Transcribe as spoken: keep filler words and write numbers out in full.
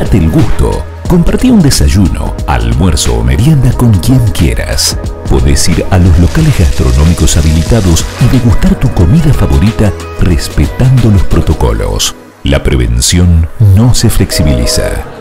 Date el gusto. Compartí un desayuno, almuerzo o merienda con quien quieras. Podés ir a los locales gastronómicos habilitados y degustar tu comida favorita respetando los protocolos. La prevención no se flexibiliza.